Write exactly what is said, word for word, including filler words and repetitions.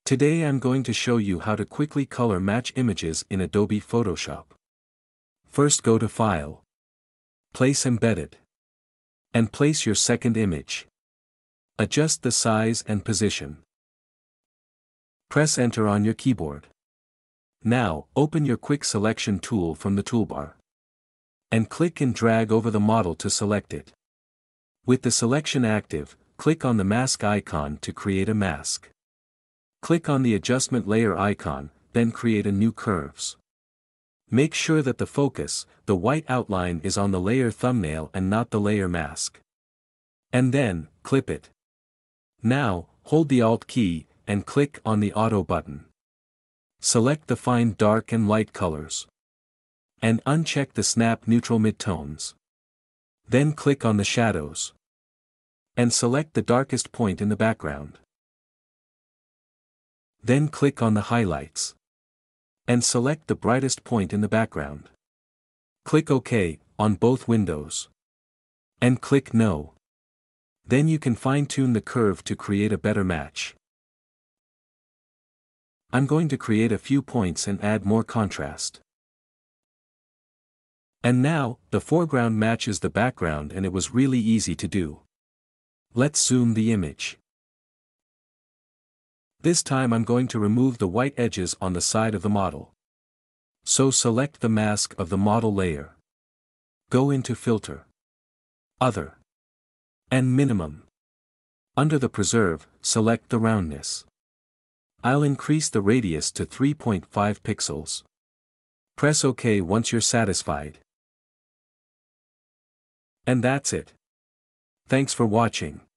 Today I'm going to show you how to quickly color match images in Adobe Photoshop. First go to File, Place Embedded, and place your second image. Adjust the size and position. Press Enter on your keyboard. Now, open your Quick Selection tool from the toolbar. And click and drag over the model to select it. With the selection active, click on the mask icon to create a mask. Click on the adjustment layer icon, then create a new curves. Make sure that the focus, the white outline, is on the layer thumbnail and not the layer mask. And then, clip it. Now, hold the Alt key, and click on the Auto button. Select the Find Dark and Light colors. And uncheck the Snap Neutral Midtones. Then click on the Shadows. And select the darkest point in the background. Then click on the Highlights. And select the brightest point in the background. Click OK on both windows. And click No. Then you can fine-tune the curve to create a better match. I'm going to create a few points and add more contrast. And now, the foreground matches the background, and it was really easy to do. Let's zoom the image. This time I'm going to remove the white edges on the side of the model. So select the mask of the model layer. Go into Filter, Other, and Minimum. Under the Preserve, select the roundness. I'll increase the radius to three point five pixels. Press OK once you're satisfied. And that's it. Thanks for watching.